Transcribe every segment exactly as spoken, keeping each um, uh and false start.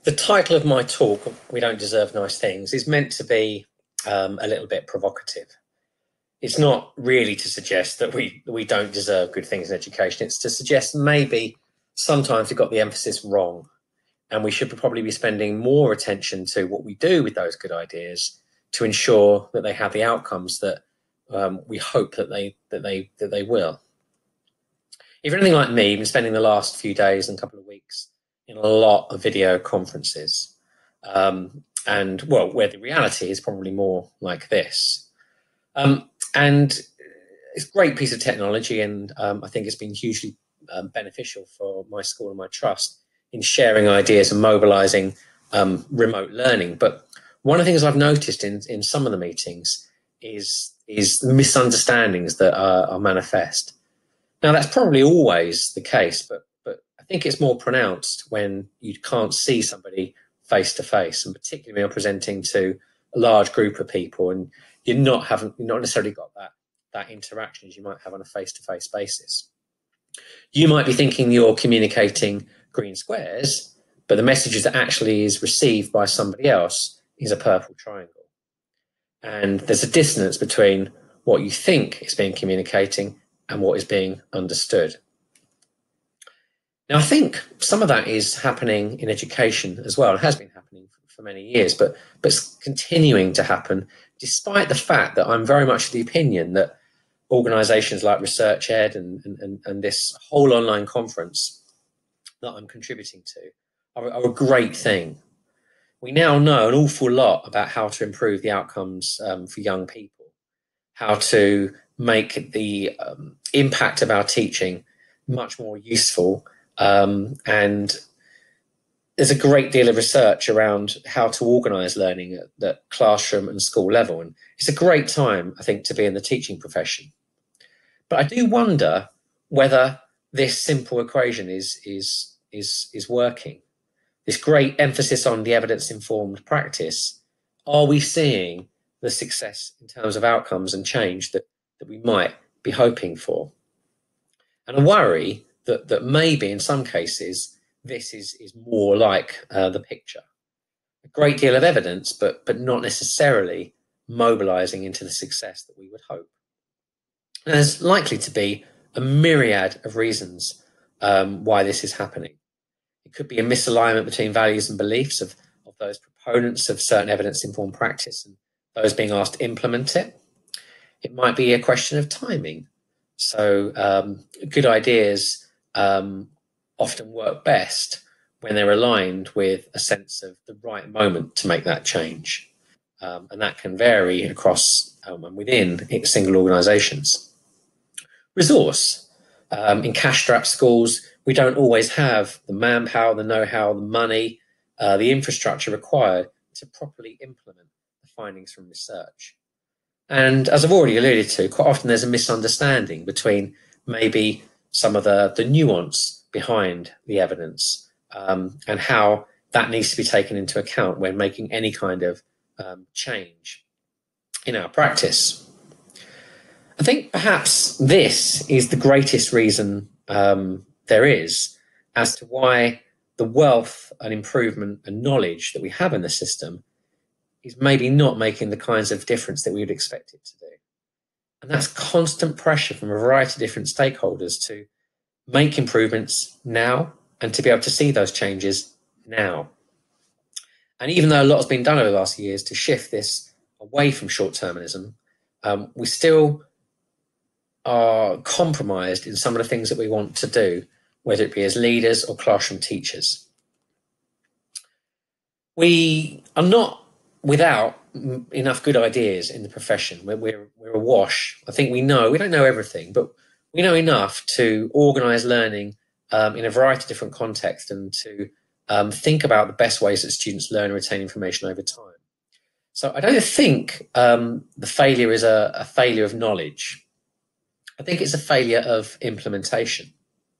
The title of my talk, We Don't Deserve Nice Things, is meant to be um, a little bit provocative. It's not really to suggest that we, we don't deserve good things in education. It's to suggest maybe sometimes we've got the emphasis wrong, and we should probably be spending more attention to what we do with those good ideas to ensure that they have the outcomes that um, we hope that they, that, they, that they will. If you're anything like me, you've been spending the last few days and couple of weeks in a lot of video conferences, um, and well, where the reality is probably more like this. Um, and it's a great piece of technology, and um, I think it's been hugely um, beneficial for my school and my trust in sharing ideas and mobilising um, remote learning. But one of the things I've noticed in, in some of the meetings is, is misunderstandings that are, are manifest. Now, that's probably always the case, but I think it's more pronounced when you can't see somebody face to face, and particularly when you're presenting to a large group of people and you're not haven't you're not necessarily got that that interaction as you might have on a face to face basis. You might be thinking you're communicating green squares, but the message that actually is received by somebody else is a purple triangle. And there's a dissonance between what you think is being communicating and what is being understood. Now, I think some of that is happening in education as well. It has been happening for many years, but, but it's continuing to happen, despite the fact that I'm very much of the opinion that organisations like researchED and, and, and this whole online conference that I'm contributing to are, are a great thing. We now know an awful lot about how to improve the outcomes um, for young people, how to make the um, impact of our teaching much more useful. Um, and there's a great deal of research around how to organise learning at the classroom and school level. And it's a great time, I think, to be in the teaching profession. But I do wonder whether this simple equation is, is, is, is working. This great emphasis on the evidence-informed practice, are we seeing the success in terms of outcomes and change that, that we might be hoping for? And I worry That, that maybe in some cases this is, is more like uh, the picture. A great deal of evidence, but, but not necessarily mobilising into the success that we would hope. And there's likely to be a myriad of reasons um, why this is happening. It could be a misalignment between values and beliefs of, of those proponents of certain evidence-informed practice and those being asked to implement it. It might be a question of timing. So um, good ideas Um, often work best when they're aligned with a sense of the right moment to make that change. Um, and that can vary across um, and within single organisations. Resource. Um, in cash-strapped schools, we don't always have the manpower, the know-how, the money, uh, the infrastructure required to properly implement the findings from research. And as I've already alluded to, quite often there's a misunderstanding between maybe some of the, the nuance behind the evidence um, and how that needs to be taken into account when making any kind of um, change in our practice. I think perhaps this is the greatest reason um, there is as to why the wealth and improvement and knowledge that we have in the system is maybe not making the kinds of difference that we would expect it to do. And that's constant pressure from a variety of different stakeholders to make improvements now and to be able to see those changes now. And even though a lot has been done over the last years to shift this away from short-termism, um, we still are compromised in some of the things that we want to do, whether it be as leaders or classroom teachers. We are not without enough good ideas in the profession. We're, we're, we're awash. I think we know, we don't know everything, but we know enough to organise learning um, in a variety of different contexts and to um, think about the best ways that students learn and retain information over time. So I don't think um, the failure is a, a failure of knowledge. I think it's a failure of implementation.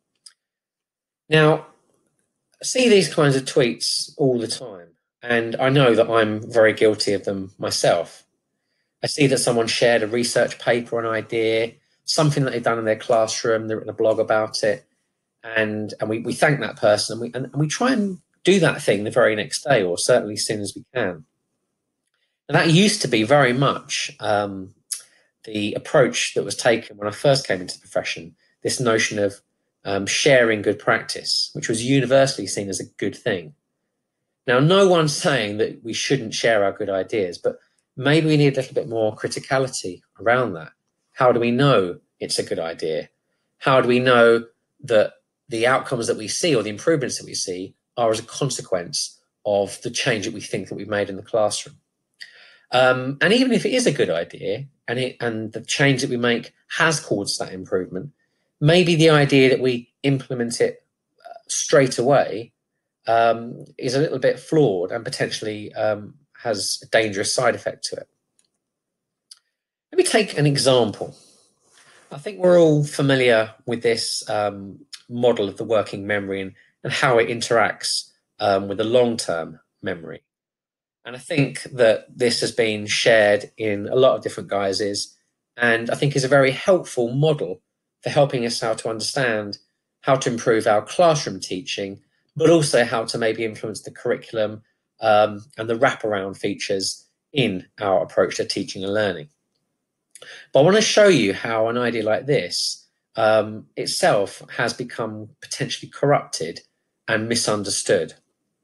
Now, I see these kinds of tweets all the time, and I know that I'm very guilty of them myself. I see that someone shared a research paper, an idea, something that they've done in their classroom, they've written a blog about it, and, and we, we thank that person, and we, and, and we try and do that thing the very next day, or certainly as soon as we can. And that used to be very much um, the approach that was taken when I first came into the profession, this notion of um, sharing good practice, which was universally seen as a good thing. Now, no one's saying that we shouldn't share our good ideas, but maybe we need a little bit more criticality around that. How do we know it's a good idea? How do we know that the outcomes that we see or the improvements that we see are as a consequence of the change that we think that we've made in the classroom? Um, and even if it is a good idea and, it, and the change that we make has caused that improvement, maybe the idea that we implement it uh, straight away um, is a little bit flawed and potentially um, has a dangerous side effect to it. Let me take an example. I think we're all familiar with this um, model of the working memory and, and how it interacts um, with the long-term memory. And I think that this has been shared in a lot of different guises, and I think is a very helpful model for helping us how to understand how to improve our classroom teaching, but also how to maybe influence the curriculum um, and the wraparound features in our approach to teaching and learning. But I want to show you how an idea like this um, itself has become potentially corrupted and misunderstood.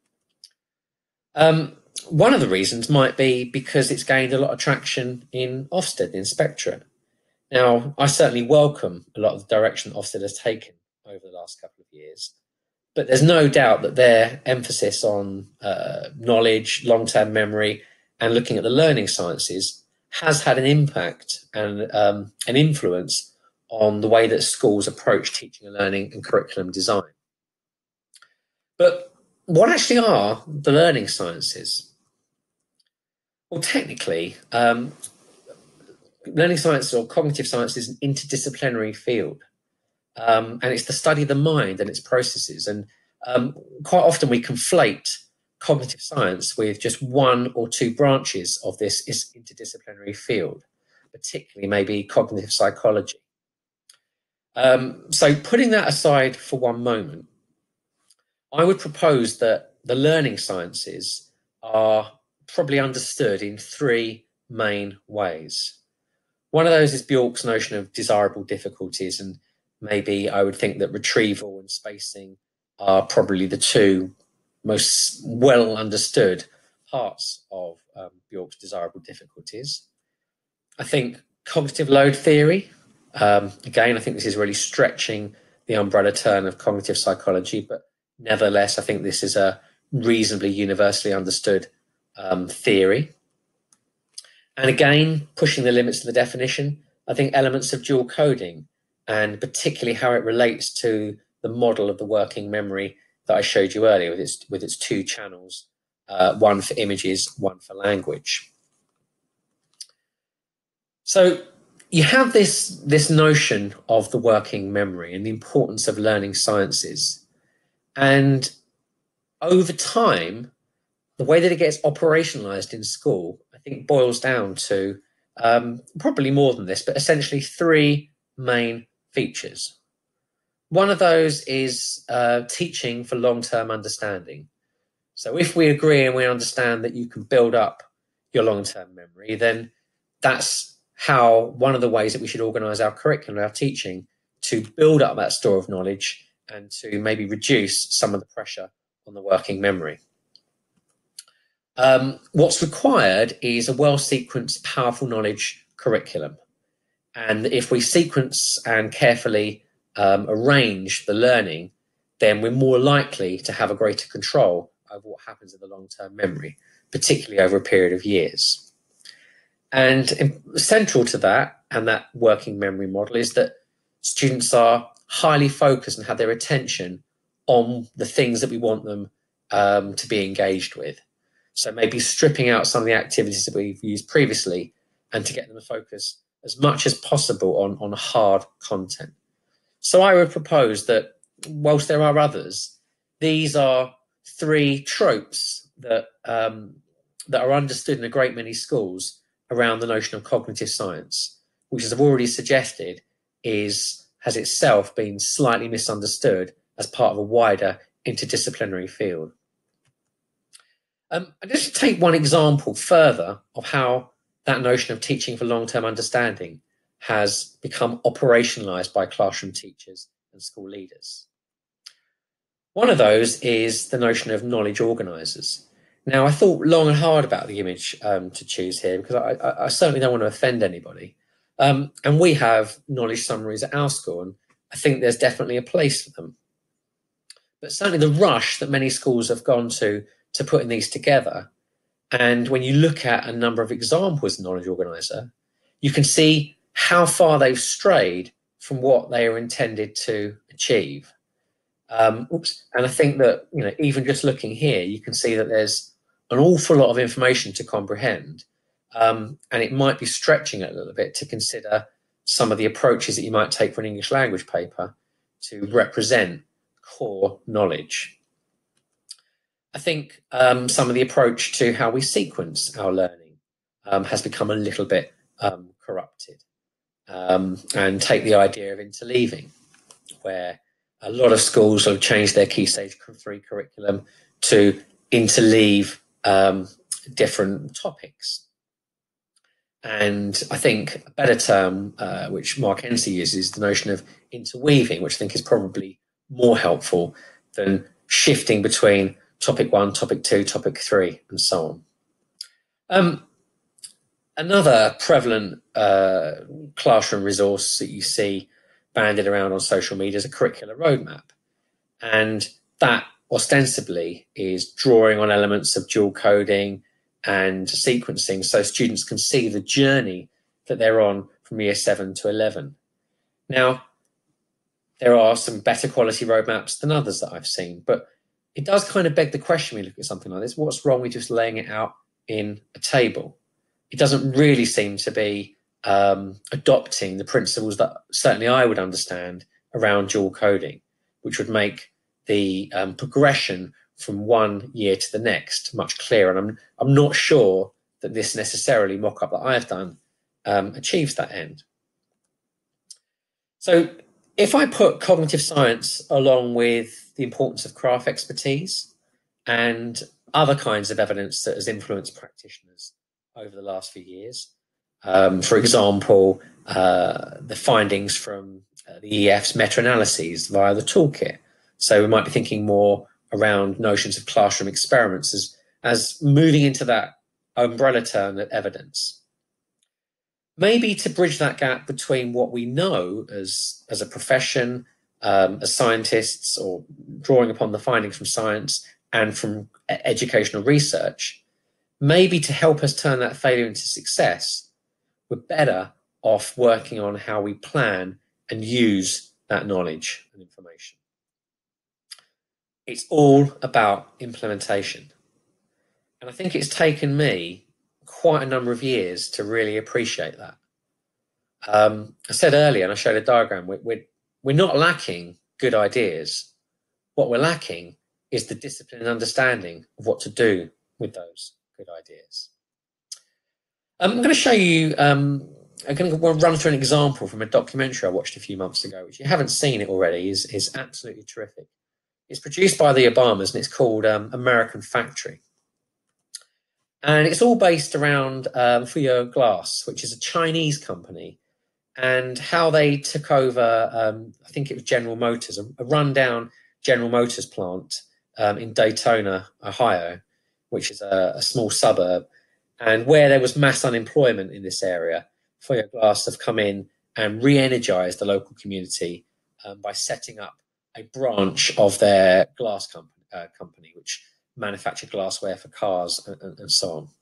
Um, One of the reasons might be because it's gained a lot of traction in Ofsted, the inspectorate. Now, I certainly welcome a lot of the direction that Ofsted has taken over the last couple of years, but there's no doubt that their emphasis on uh, knowledge, long-term memory, and looking at the learning sciences has had an impact and um, an influence on the way that schools approach teaching and learning and curriculum design. But what actually are the learning sciences? Well, technically, um, learning science or cognitive science is an interdisciplinary field, um, and it's the study of the mind and its processes. And um, quite often we conflate cognitive science with just one or two branches of this interdisciplinary field, particularly maybe cognitive psychology. Um, so putting that aside for one moment, I would propose that the learning sciences are probably understood in three main ways. One of those is Bjork's notion of desirable difficulties, and maybe I would think that retrieval and spacing are probably the two most well understood parts of um, Bjork's desirable difficulties. I think cognitive load theory, um, again, I think this is really stretching the umbrella term of cognitive psychology, but nevertheless, I think this is a reasonably universally understood um, theory. And again, pushing the limits of the definition, I think elements of dual coding, and particularly how it relates to the model of the working memory that I showed you earlier with its, with its two channels, uh, one for images, one for language. So you have this, this notion of the working memory and the importance of learning sciences. And over time, the way that it gets operationalized in school, I think boils down to um, probably more than this, but essentially three main features. One of those is uh, teaching for long-term understanding. So if we agree and we understand that you can build up your long-term memory, then that's how one of the ways that we should organize our curriculum, our teaching, to build up that store of knowledge and to maybe reduce some of the pressure on the working memory. Um, what's required is a well-sequenced, powerful knowledge curriculum. And if we sequence and carefully um, arrange the learning, then we're more likely to have a greater control over what happens in the long-term memory, particularly over a period of years. And central to that and that working memory model is that students are highly focused and have their attention on the things that we want them um, to be engaged with. So maybe stripping out some of the activities that we've used previously and to get them to focus as much as possible on, on hard content. So I would propose that whilst there are others, these are three tropes that, um, that are understood in a great many schools around the notion of cognitive science, which, as I've already suggested, is has itself been slightly misunderstood as part of a wider interdisciplinary field. Um, and just to take one example further of how that notion of teaching for long-term understanding has become operationalized by classroom teachers and school leaders. One of those is the notion of knowledge organisers. Now, I thought long and hard about the image um, to choose here, because I, I, I certainly don't want to offend anybody. Um, and we have knowledge summaries at our school, and I think there's definitely a place for them. But certainly the rush that many schools have gone to to putting these together, and when you look at a number of examples of knowledge organiser, you can see how far they've strayed from what they are intended to achieve. Um, oops, and I think that, you know, even just looking here, you can see that there's an awful lot of information to comprehend, um, and it might be stretching it a little bit to consider some of the approaches that you might take for an English language paper to represent core knowledge. I think um, some of the approach to how we sequence our learning um, has become a little bit um, corrupted, um, and take the idea of interleaving, where a lot of schools have changed their Key Stage three curriculum to interleave um, different topics. And I think a better term, uh, which Mark Hensey uses, is the notion of interweaving, which I think is probably more helpful than shifting between topic one, topic two, topic three, and so on. Um, another prevalent uh, classroom resource that you see banded around on social media is a curricular roadmap. And that ostensibly is drawing on elements of dual coding and sequencing so students can see the journey that they're on from year seven to eleven. Now, there are some better quality roadmaps than others that I've seen, but it does kind of beg the question when you look at something like this: what's wrong with just laying it out in a table? It doesn't really seem to be um, adopting the principles that certainly I would understand around dual coding, which would make the um, progression from one year to the next much clearer. And I'm, I'm not sure that this necessarily mock-up that I've done um, achieves that end. So if I put cognitive science along with the importance of craft expertise and other kinds of evidence that has influenced practitioners over the last few years, um, for example, uh, the findings from uh, the E F's meta-analyses via the toolkit. So we might be thinking more around notions of classroom experiments as, as moving into that umbrella term of evidence. Maybe to bridge that gap between what we know as, as a profession, um, as scientists, or drawing upon the findings from science and from educational research, maybe to help us turn that failure into success, we're better off working on how we plan and use that knowledge and information. It's all about implementation. And I think it's taken me quite a number of years to really appreciate that. Um, I said earlier, and I showed a diagram, we're, we're, we're not lacking good ideas. What we're lacking is the discipline and understanding of what to do with those good ideas. Um, I'm going to show you, um, I'm going to run through an example from a documentary I watched a few months ago, which, if you haven't seen it already, is, is absolutely terrific. It's produced by the Obamas, and it's called um, American Factory. And it's all based around um, Fuyao Glass, which is a Chinese company, and how they took over, um, I think it was General Motors, a, a rundown General Motors plant um, in Daytona, Ohio, which is a, a small suburb. And where there was mass unemployment in this area, Fuyao Glass have come in and re-energized the local community um, by setting up a branch of their glass company, uh, company which manufactured glassware for cars and, and, and so on.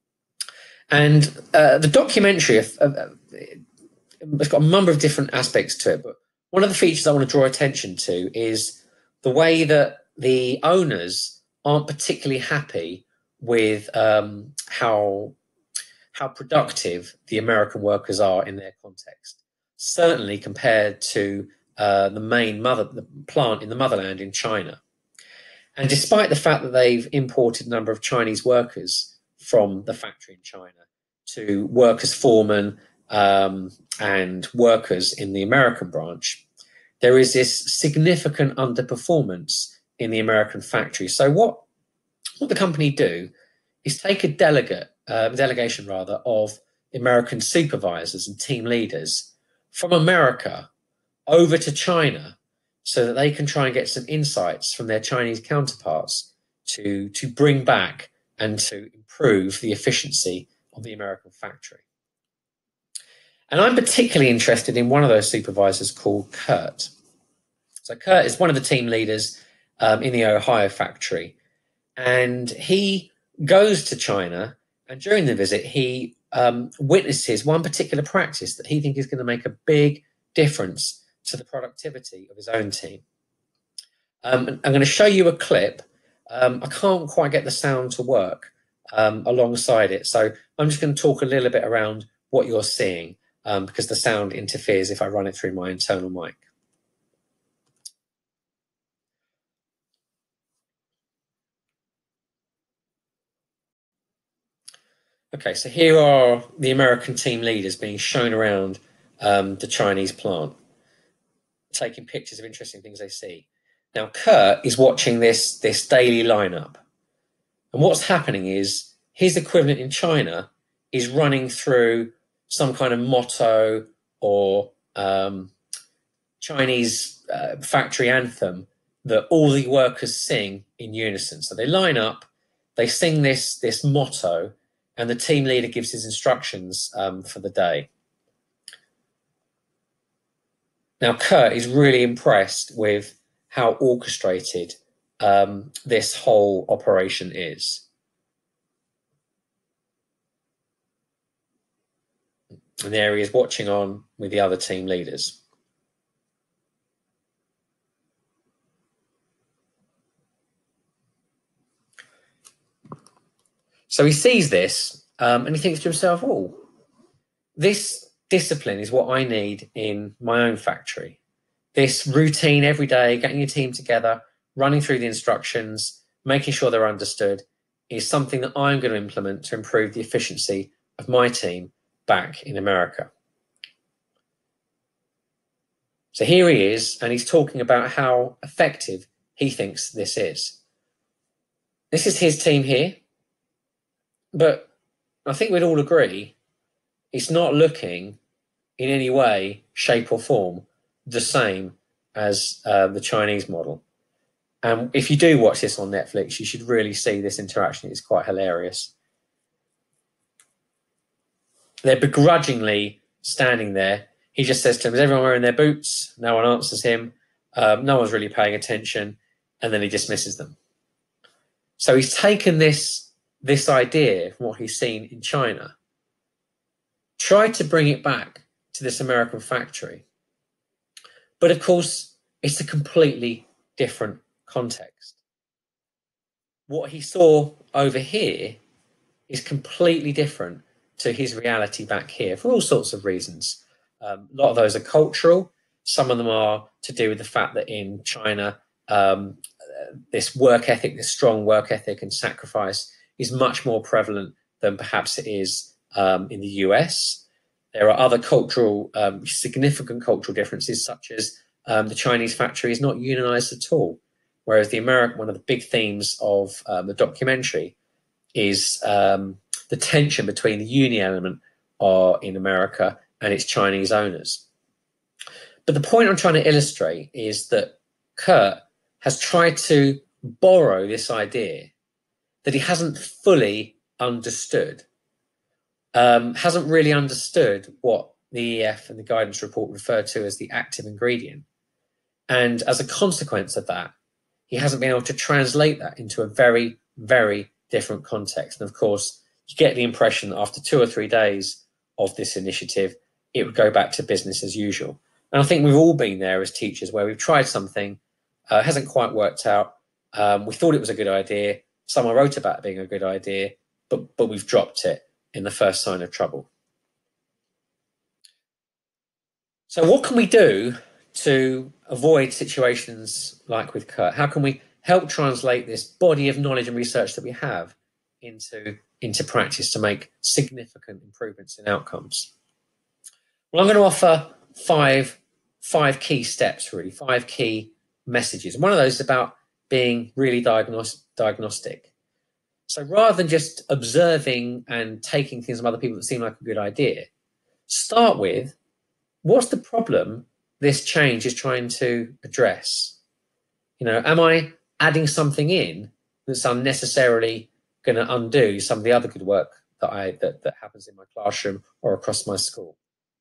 And uh, the documentary, uh, uh, it's got a number of different aspects to it, but one of the features I want to draw attention to is the way that the owners aren't particularly happy with um, how, how productive the American workers are in their context, certainly compared to uh, the main mother the plant in the motherland in China. And despite the fact that they've imported a number of Chinese workers from the factory in China to work as foremen um, and workers in the American branch, there is this significant underperformance in the American factory. So what, what the company do is take a delegate, uh, delegation rather, of American supervisors and team leaders from America over to China so that they can try and get some insights from their Chinese counterparts to, to bring back and to improve the efficiency of the American factory. And I'm particularly interested in one of those supervisors called Kurt. So Kurt is one of the team leaders um, in the Ohio factory, and he goes to China, and during the visit he um, witnesses one particular practice that he thinks is going to make a big difference to the productivity of his own team. Um, I'm going to show you a clip. Um, I can't quite get the sound to work um, alongside it, so I'm just going to talk a little bit around what you're seeing um, because the sound interferes if I run it through my internal mic. Okay, so here are the American team leaders being shown around um, the Chinese plant, taking pictures of interesting things they see. Now, Kurt is watching this, this daily lineup. And what's happening is his equivalent in China is running through some kind of motto or um, Chinese uh, factory anthem that all the workers sing in unison. So they line up, they sing this, this motto, and the team leader gives his instructions um, for the day. Now, Kurt is really impressed with how orchestrated um, this whole operation is. And there he is watching on with the other team leaders. So he sees this um, and he thinks to himself, oh, this discipline is what I need in my own factory. This routine every day, getting your team together, running through the instructions, making sure they're understood, is something that I'm going to implement to improve the efficiency of my team back in America. So here he is, and he's talking about how effective he thinks this is. This is his team here, but I think we'd all agree it's not looking in any way, shape or form the same as uh, the Chinese model. And if you do watch this on Netflix, you should really see this interaction. It's quite hilarious. They're begrudgingly standing there. He just says to them, is everyone wearing their boots? No one answers him. Um, no one's really paying attention. And then he dismisses them. So he's taken this, this idea from what he's seen in China, tried to bring it back to this American factory. But of course, it's a completely different context. What he saw over here is completely different to his reality back here for all sorts of reasons. Um, a lot of those are cultural. Some of them are to do with the fact that in China, um, this work ethic, this strong work ethic and sacrifice is much more prevalent than perhaps it is um, in the U S. There are other cultural, um, significant cultural differences, such as um, the Chinese factory is not unionized at all, whereas the American, one of the big themes of um, the documentary is um, the tension between the union element uh, in America and its Chinese owners. But the point I'm trying to illustrate is that Kurt has tried to borrow this idea that he hasn't fully understood. Um, hasn't really understood what the E F and the guidance report refer to as the active ingredient. And as a consequence of that, he hasn't been able to translate that into a very, very different context. And of course, you get the impression that after two or three days of this initiative, it would go back to business as usual. And I think we've all been there as teachers where we've tried something, uh, hasn't quite worked out. Um, we thought it was a good idea. Someone wrote about it being a good idea, but, but we've dropped it in the first sign of trouble. So what can we do to avoid situations like with Kurt? How can we help translate this body of knowledge and research that we have into, into practice to make significant improvements in outcomes? Well, I'm going to offer five, five key steps, really, five key messages. And one of those is about being really diagnos- diagnostic. So rather than just observing and taking things from other people that seem like a good idea, start with, what's the problem this change is trying to address? You know, am I adding something in that's unnecessarily going to undo some of the other good work that I that, that happens in my classroom or across my school?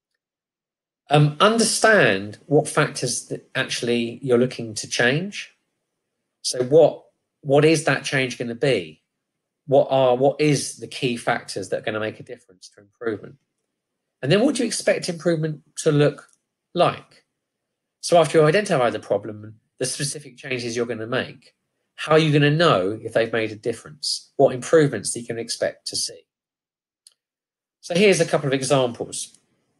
Um, understand what factors that actually you're looking to change. So what what is that change going to be? What are what is the key factors that are going to make a difference to improvement? And then what do you expect improvement to look like? So after you identify the problem and the specific changes you're going to make, how are you going to know if they've made a difference? What improvements do you can expect to see? So here's a couple of examples.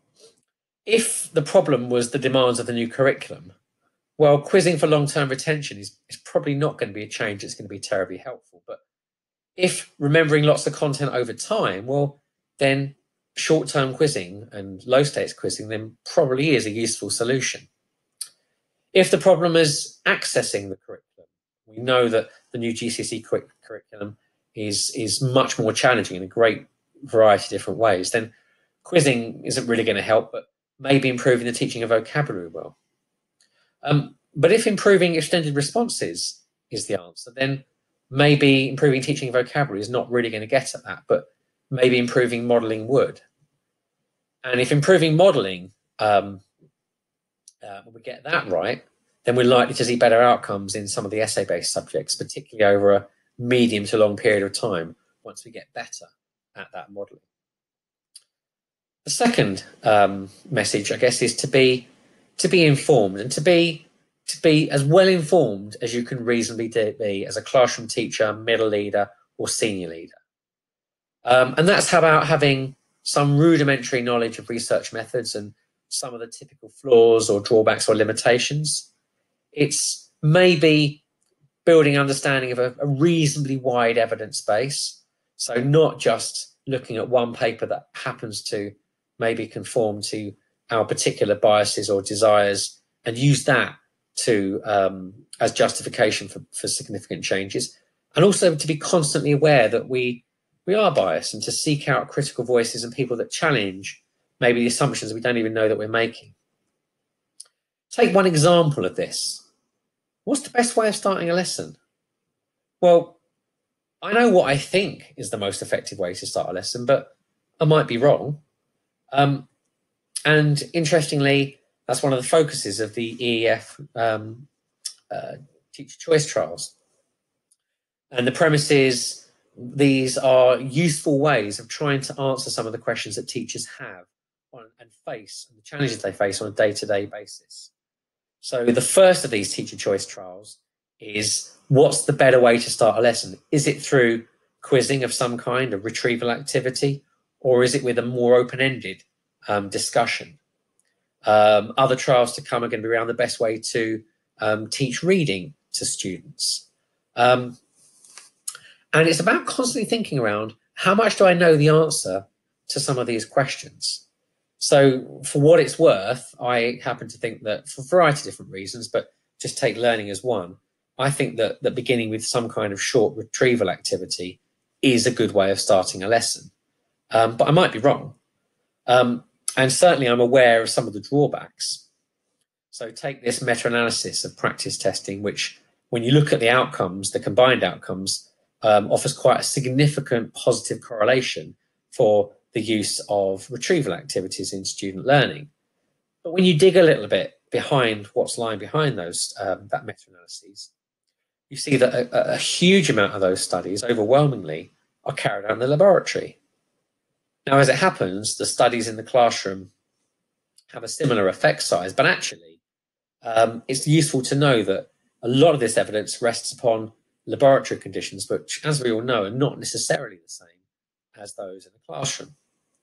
If the problem was the demands of the new curriculum, well, quizzing for long-term retention is, is probably not going to be a change that's going to be terribly helpful. But if remembering lots of content over time, well, then short-term quizzing and low-stakes quizzing then probably is a useful solution. If the problem is accessing the curriculum, we know that the new G C S E curriculum is, is much more challenging in a great variety of different ways, then quizzing isn't really going to help, but maybe improving the teaching of vocabulary will. Um, but if improving extended responses is the answer, then maybe improving teaching vocabulary is not really going to get at that, but maybe improving modelling would. And if improving modelling, um, uh, when we get that right, then we're likely to see better outcomes in some of the essay-based subjects, particularly over a medium to long period of time, once we get better at that modelling. The second um, message, I guess, is to be to be informed and to be to be as well informed as you can reasonably be as a classroom teacher, middle leader, or senior leader. Um, and that's about having some rudimentary knowledge of research methods and some of the typical flaws or drawbacks or limitations. It's maybe building understanding of a, a reasonably wide evidence base, so not just looking at one paper that happens to maybe conform to our particular biases or desires and use that to um, as justification for, for significant changes, and also to be constantly aware that we we are biased and to seek out critical voices and people that challenge maybe the assumptions we don't even know that we're making. Take one example of this. What's the best way of starting a lesson? Well, I know what I think is the most effective way to start a lesson, but I might be wrong. Um, and interestingly, that's one of the focuses of the E E F um, uh, teacher choice trials. And the premise is these are useful ways of trying to answer some of the questions that teachers have on, and face, and the challenges they face on a day-to-day basis. So the first of these teacher choice trials is, what's the better way to start a lesson? Is it through quizzing of some kind, a retrieval activity, or is it with a more open-ended um, discussion? Um, other trials to come are going to be around the best way to um, teach reading to students. Um, and it's about constantly thinking around, how much do I know the answer to some of these questions? So for what it's worth, I happen to think that, for a variety of different reasons, but just take learning as one, I think that, that beginning with some kind of short retrieval activity is a good way of starting a lesson. Um, but I might be wrong. Um, and certainly I'm aware of some of the drawbacks. So take this meta-analysis of practice testing, which when you look at the outcomes, the combined outcomes, um, offers quite a significant positive correlation for the use of retrieval activities in student learning. But when you dig a little bit behind what's lying behind those, um, that meta-analyses, you see that a, a huge amount of those studies, overwhelmingly, are carried out in the laboratory. Now, as it happens, the studies in the classroom have a similar effect size, but actually um, it's useful to know that a lot of this evidence rests upon laboratory conditions, which, as we all know, are not necessarily the same as those in the classroom.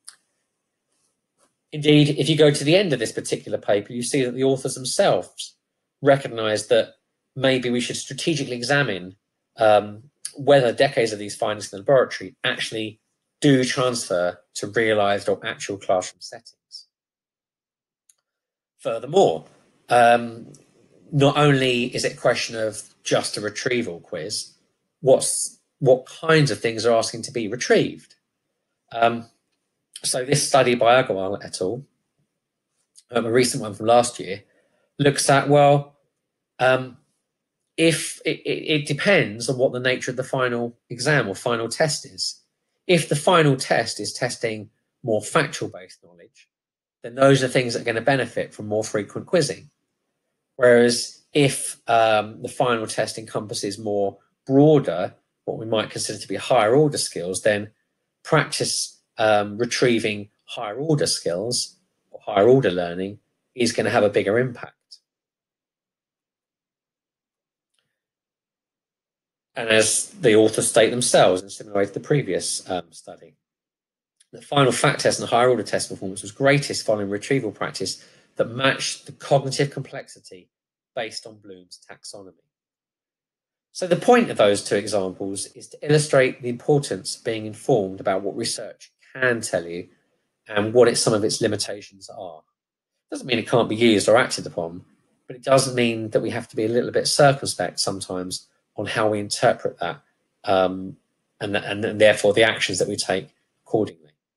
Indeed, if you go to the end of this particular paper, you see that the authors themselves recognise that maybe we should strategically examine um, whether decades of these findings in the laboratory actually do transfer to realised or actual classroom settings. Furthermore, um, not only is it a question of just a retrieval quiz, what's what kinds of things are asking to be retrieved. Um, so this study by Agarwal et al., um, a recent one from last year, looks at, well, um, if it, it, it depends on what the nature of the final exam or final test is. If the final test is testing more factual-based knowledge, then those are things that are going to benefit from more frequent quizzing. Whereas if um, the final test encompasses more broader, what we might consider to be higher order skills, then practice um, retrieving higher order skills or higher order learning is going to have a bigger impact. And as the authors state themselves, in similar way to the previous um, study, the final fact test and higher order test performance was greatest following retrieval practice that matched the cognitive complexity based on Bloom's taxonomy. So the point of those two examples is to illustrate the importance of being informed about what research can tell you and what it, some of its limitations are. It doesn't mean it can't be used or acted upon, but it does mean that we have to be a little bit circumspect sometimes on how we interpret that um, and, and, and therefore the actions that we take accordingly.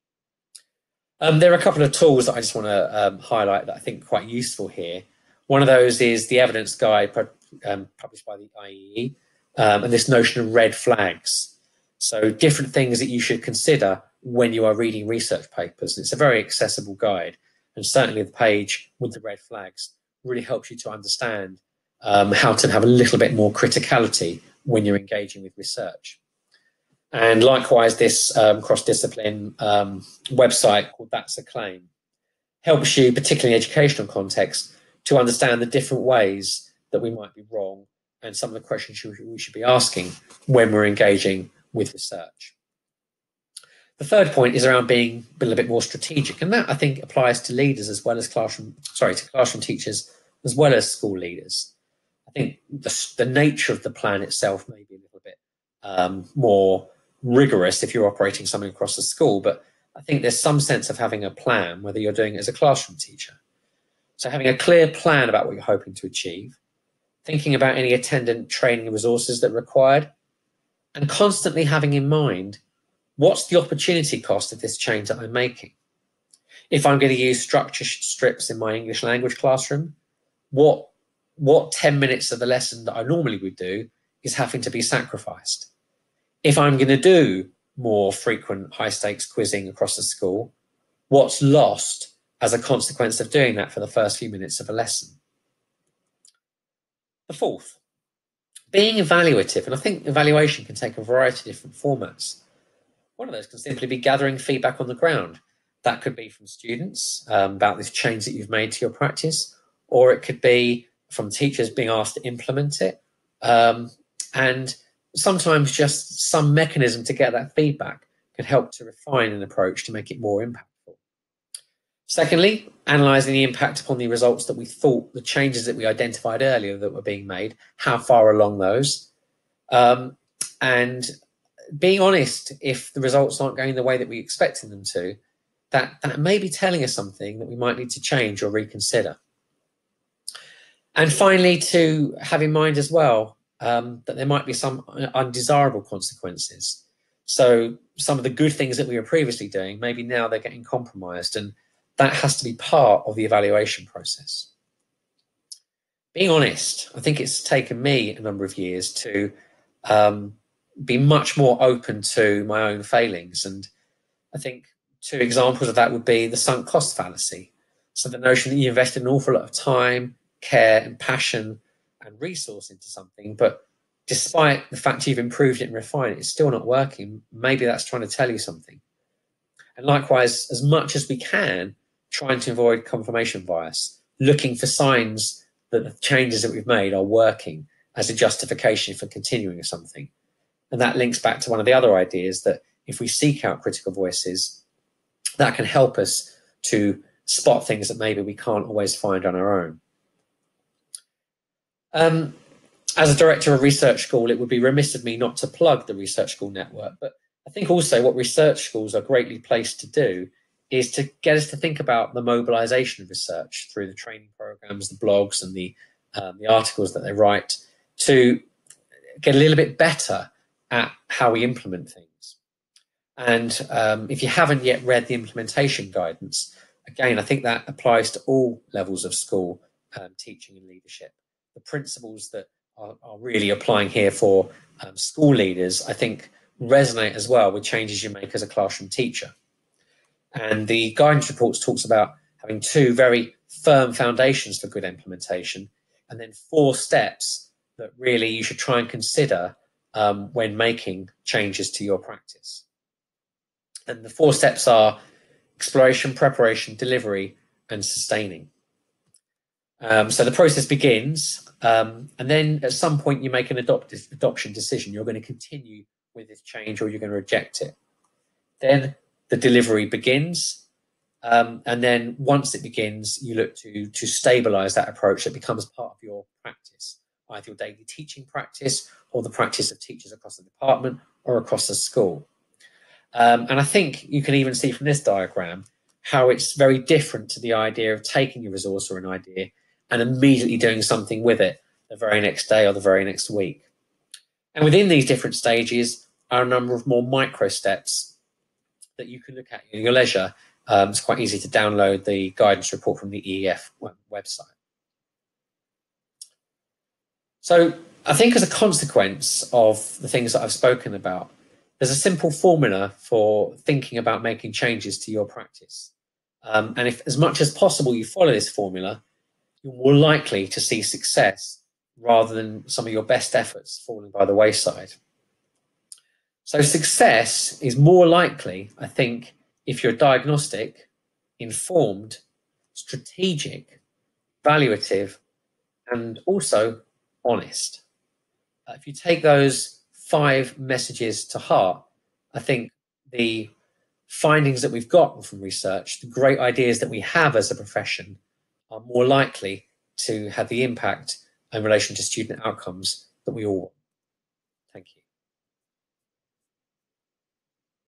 Um, there are a couple of tools that I just want to um, highlight that I think are quite useful here. One of those is the evidence guide um, published by the I E E, um, and this notion of red flags. So different things that you should consider when you are reading research papers. It's a very accessible guide, and certainly the page with the red flags really helps you to understand um, how to have a little bit more criticality when you're engaging with research. And likewise, this um, cross-discipline um, website called That's a Claim helps you, particularly in educational context, to understand the different ways that we might be wrong and some of the questions we should be asking when we're engaging with research. The third point is around being a little bit more strategic, and that I think applies to leaders as well as classroom, sorry, to classroom teachers as well as school leaders. I think the, the nature of the plan itself may be a little bit um, more rigorous if you're operating something across the school, but I think there's some sense of having a plan, whether you're doing it as a classroom teacher. So having a clear plan about what you're hoping to achieve, thinking about any attendant training and resources that are required, and constantly having in mind, what's the opportunity cost of this change that I'm making? If I'm going to use structure strips in my English language classroom, what, what ten minutes of the lesson that I normally would do is having to be sacrificed? If I'm going to do more frequent high-stakes quizzing across the school, what's lost as a consequence of doing that for the first few minutes of a lesson? The fourth, being evaluative, and I think evaluation can take a variety of different formats. One of those can simply be gathering feedback on the ground. That could be from students um, about this change that you've made to your practice, or it could be from teachers being asked to implement it, um, and sometimes just some mechanism to get that feedback can help to refine an approach to make it more impactful. Secondly, analysing the impact upon the results that we thought, the changes that we identified earlier that were being made, how far along those, um, and being honest if the results aren't going the way that we expected them to, that, that may be telling us something that we might need to change or reconsider. And finally, to have in mind as well um, that there might be some undesirable consequences. So some of the good things that we were previously doing, maybe now they're getting compromised, and that has to be part of the evaluation process. Being honest, I think it's taken me a number of years to um, be much more open to my own failings. And I think two examples of that would be the sunk cost fallacy. So the notion that you invested an awful lot of time, care and passion and resource into something, but despite the fact you've improved it and refined it, it's still not working. Maybe that's trying to tell you something. And likewise, as much as we can, trying to avoid confirmation bias, looking for signs that the changes that we've made are working as a justification for continuing something. And that links back to one of the other ideas that if we seek out critical voices, that can help us to spot things that maybe we can't always find on our own. Um, as a director of a research school, it would be remiss of me not to plug the research school network, but I think also what research schools are greatly placed to do is to get us to think about the mobilisation of research through the training programmes, the blogs and the, um, the articles that they write, to get a little bit better at how we implement things. And um, if you haven't yet read the implementation guidance, again, I think that applies to all levels of school um, teaching and leadership. The principles that are, are really applying here for um, school leaders, I think, resonate as well with changes you make as a classroom teacher. And the guidance reports talks about having two very firm foundations for good implementation, and then four steps that really you should try and consider um, when making changes to your practice. And the four steps are exploration, preparation, delivery, and sustaining. Um, so the process begins, um, and then at some point you make an adopt adoption decision. You're going to continue with this change or you're going to reject it. Then the delivery begins, um, and then once it begins, you look to, to stabilize that approach that becomes part of your practice, either your daily teaching practice or the practice of teachers across the department or across the school. Um, and I think you can even see from this diagram how it's very different to the idea of taking a resource or an idea and immediately doing something with it the very next day or the very next week. And within these different stages are a number of more micro steps that you can look at in your leisure. Um, it's quite easy to download the guidance report from the E E F website. So I think as a consequence of the things that I've spoken about, there's a simple formula for thinking about making changes to your practice. Um, and if as much as possible you follow this formula, you're more likely to see success rather than some of your best efforts falling by the wayside. So success is more likely, I think, if you're diagnostic, informed, strategic, evaluative, and also honest. Uh, if you take those five messages to heart, I think the findings that we've got from research, the great ideas that we have as a profession, are more likely to have the impact in relation to student outcomes that we all want. Thank you.